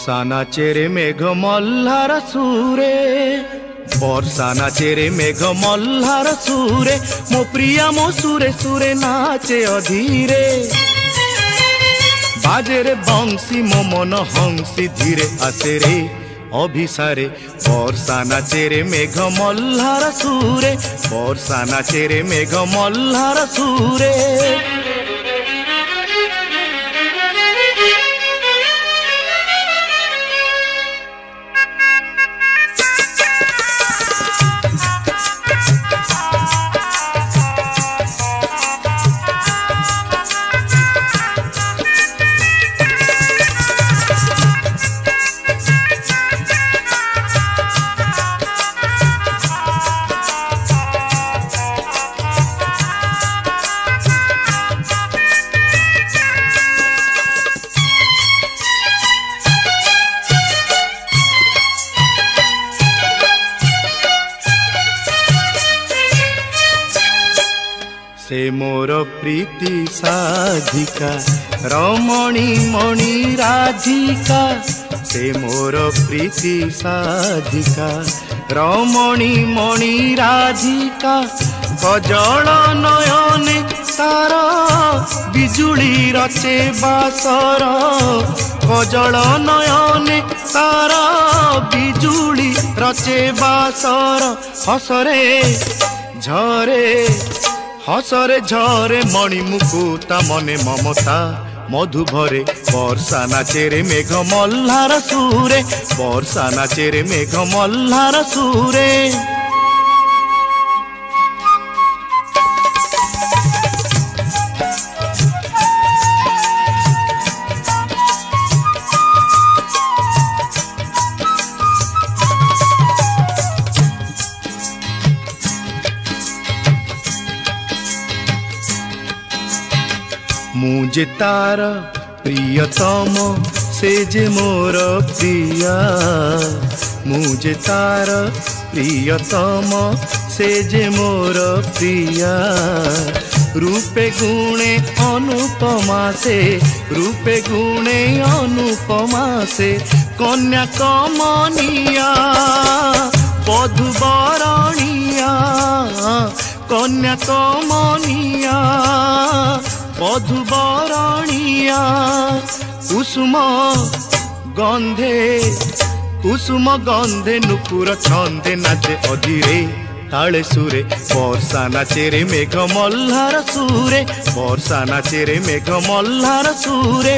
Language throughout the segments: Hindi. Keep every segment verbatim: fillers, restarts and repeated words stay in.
বর্ষা নাচেরে মেঘ মল্লার সুরে, বর্ষা নাচেরে মেঘ মল্লার সুরে, মো প্রিয়া মো সুরে সুরে নাচে অধীরে। বাজেরে বংশী মো মন হংসী ধীরে আসে রে অভিসারে। বর্ষা নাচেরে মেঘ মল্লার সুরে, বর্ষা নাচেরে মেঘ মল্লার সুরে। से मोर प्रीति साधिका रमणी मणि राधिका, से मोर प्रीति साधिका रमणी मणि राधिका। कजल नयने तार बिजुली रचे बासर, कजल नयने तार बिजुली रचे बासर। हसरे झरे हसरे झरे मणि मुकुता मने ममता मधु भरे। बर्षा नाचेरे मेघ मल्हार सुरे, बर्षा नाचेरे मेघ मल्हार सुरे। मुझे तार प्रियतम से जे मोर प्रिया, मुझे तार प्रियतम से जे मोर प्रिया। रूपे गुणे अनुपमा से, रूपे गुणे अनुपमा से, कन्या कमनिया वधुवरणिया, कन्या कमनिया वधुवरणिया। कुसुम गंधे कुसुम गंधे नुपुर छंदे नाचे अधीरे ताले सुरे। बर्षा नाचेरे मेघ मल्हार सुरे, बर्षा नाचेरे मेघ मल्हार सुरे।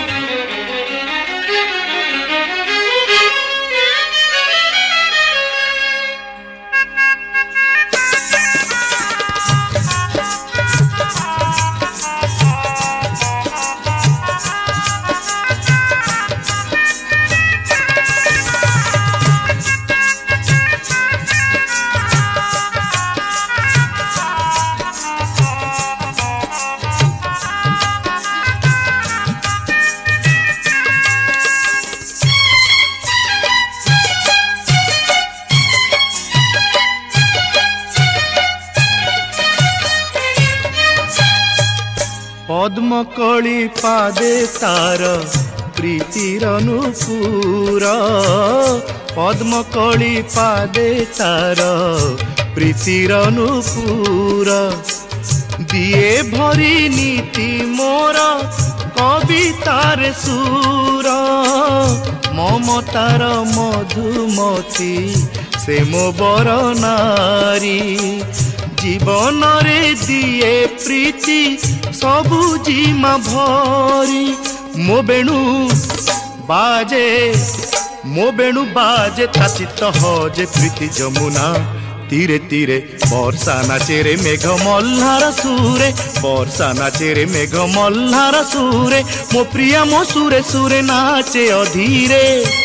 पद्म कली पादे तार प्रीतिर नूपुर, पद्म कली पादे तार प्रीतिर नूपुर। दिए भरी नीति मोर कवितार सुर, ममतार मधुमती से मो बर नारी। जीवन रे दिए प्रीति सबु जीमा भरी। मो बेणु बाजे मो बेणु बाजे ताचित हजे प्रीति जमुना तीरे तीरे। बर्षा नाचेरे मेघ मल्हार सुरे, बर्षा नाचेरे मेघ मल्हार सुरे। मो प्रिया मो सुरे सुरे नाचे अधीरे।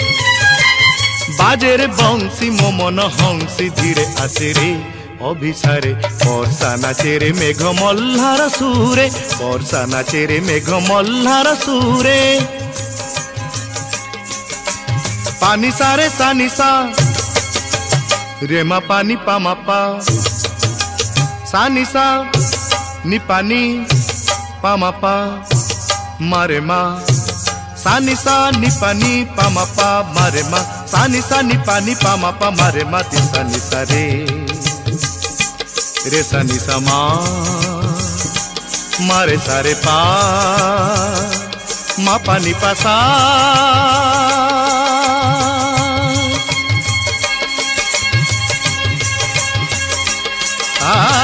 बाजेरे बंशी मो मन हंसी धीरे आसे रे अभिसारे। बर्षा नाचेरे मेघ मल्हार सुरे, बर्षा नाचेरे मेघ मल्हार सुरे। पानी सारे सानी सा रेमा पानी पामा पा, सानी सा नि पानी पामा पा, मारे मा सानी सानी पानी पामा पा मारे मा सानी सानी पानी पामा पा मारे मा ती सानी सारे रे सानी समा मारे सारे पा मा पानी पासा आ